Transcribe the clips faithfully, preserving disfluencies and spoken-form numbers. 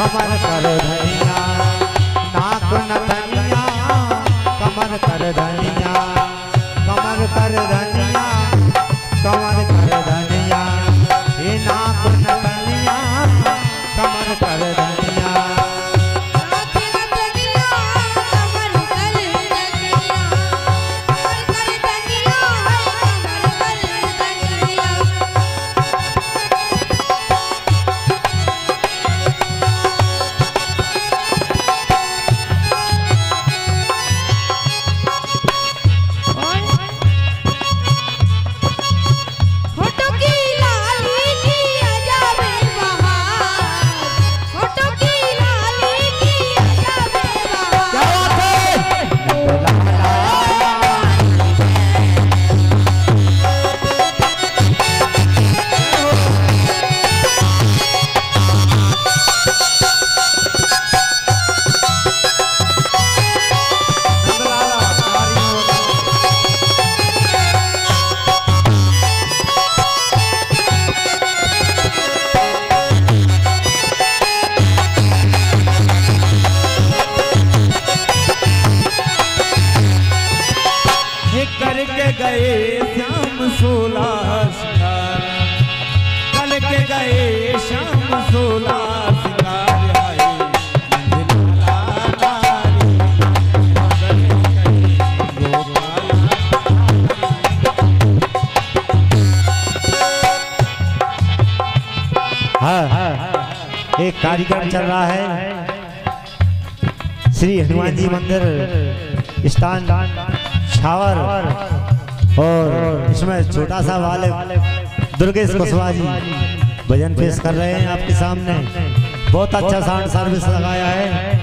कमर कर धनिया, नाक नथनिया कमर कर धनिया, कमर कर धनिया, कमर कर धनिया, हे नाक नथनिया कमर कर धनिया। करके गए श्याम सोला सिंगार, कल के गए श्याम सोला सिंगार, हाँ हाँ एक कार्यक्रम चल रहा है श्री हनुमान जी मंदिर स्थान छावर, और इसमें छोटा सा वाले दुर्गेश कुशवाहा जी भजन पेश कर रहे हैं आपके सामने। बहुत अच्छा साउंड सर्विस लगाया है।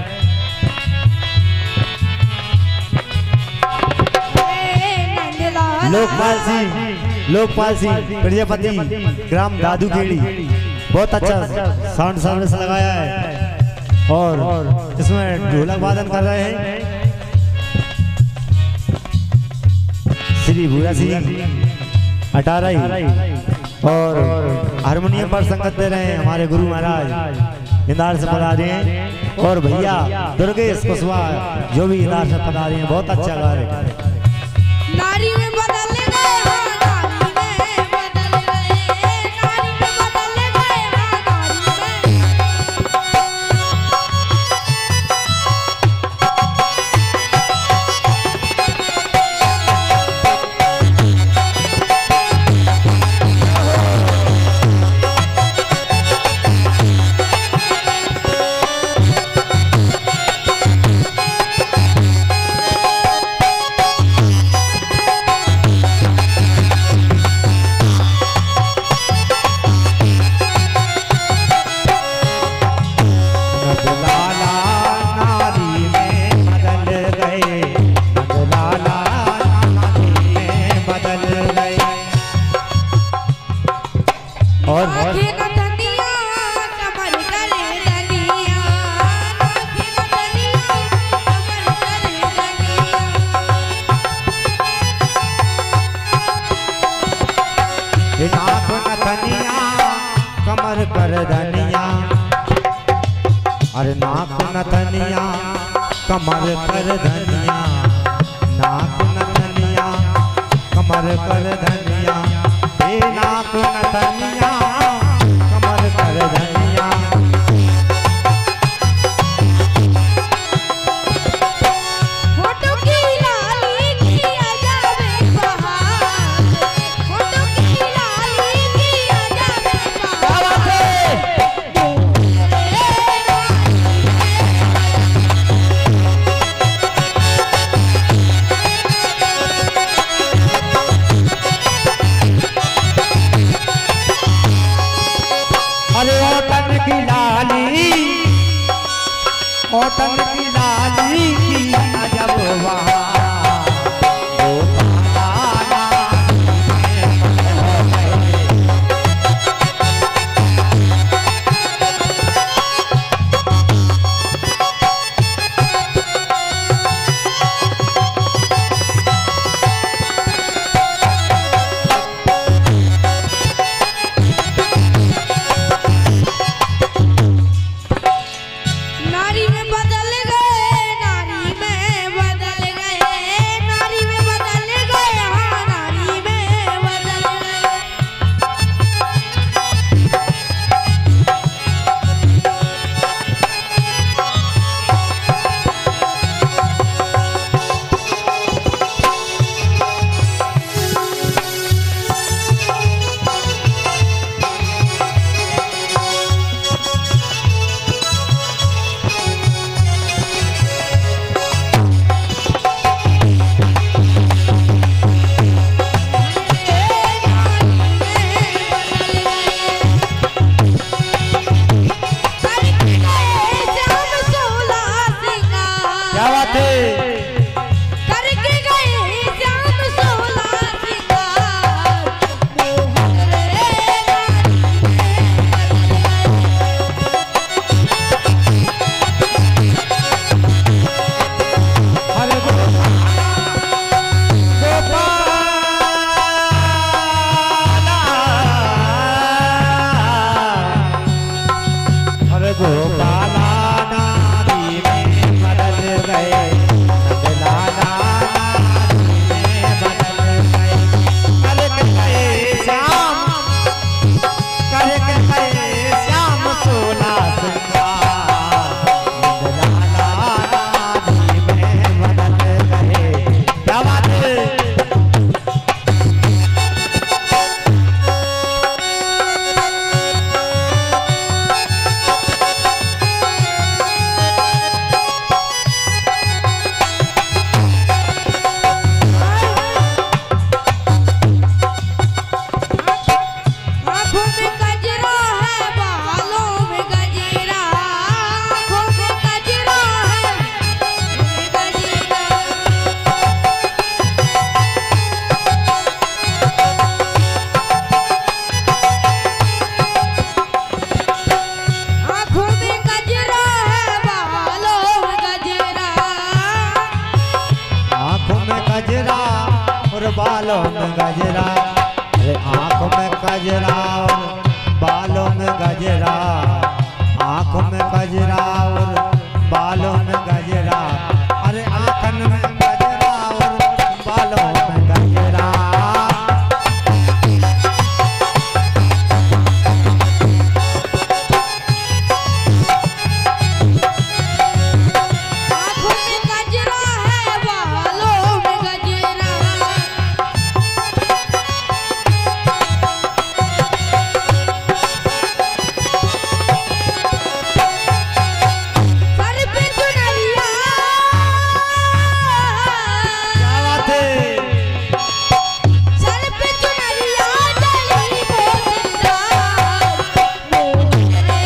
लोकपाल सिंह लोकपाल सिंह प्रजापति ग्राम दादूखेड़ी, बहुत अच्छा साउंड सर्विस लगाया है और इसमें ढोलक वादन कर रहे हैं श्री भूरा सिंह अटाराई, और हारमोनियम पर संगत दे रहे हैं हमारे गुरु महाराज इंदौर से पधारे हैं, और भैया दुर्गेश कुशवाहा जो भी इंदौर से पधारे हैं, बहुत अच्छा गा रहे हैं। नारी में बदल गए, नारी में बदल गए, नारी में बदल गए, नारी में। कमर कर धनिया, अरे नाक नथनिया कमर कर धनिया, नाक नथनिया कमर कर धनिया, हे नाक नथनिया कमर कर धनिया। ओटन की लाली की अजब वहाँ गोपाला नारी में बदल गए, नंदलाला नारी में बदल गए। करके गए श्याम, करके गए श्याम सोला श्रृंगार, नंदलाला नारी में बदल गए। क्या बात है। आँखों में गजरा है, बालों में गजरा, आँखों में गजरा है, गजरा। आँखों में गजरा है, बालों में गजरा, आँखों में गजरा और बालों में गजरा, अरे आँखों में गजरा और बालों में गजरा, आँखों में गजरा और बालों में गजरा, अरे आँखन में गजरा और बालों में गजरा। आँखों में गजरा है, बालों में गजरा। सर पे चुनरिया, क्या बात है। सर पे चुनरिया डली मोतियार, मोतियारे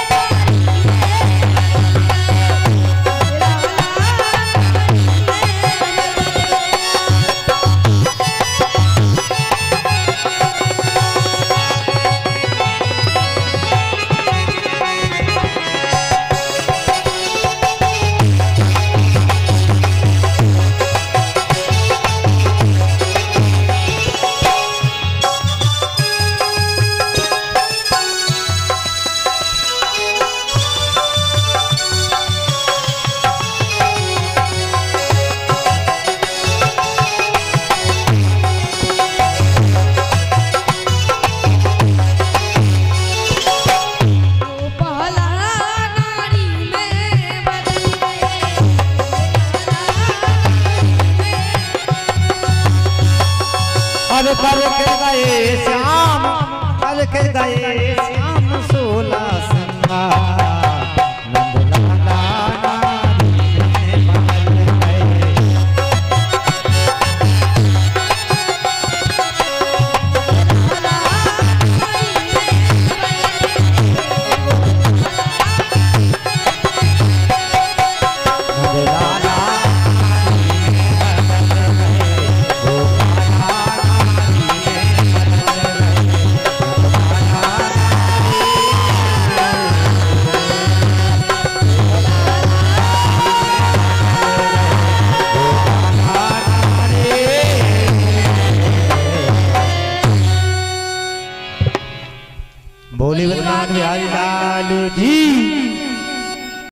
गोपाला नारी में बदल गए, और करके गए श्याम, करके गए श्याम सोला श्रृंगार, नंदलाला नारी में बदल गए। नंदलाला नारी में बदल गए, गोपाला नारी में बदल गए, बोली वृंदावन बिहारी लाल जी।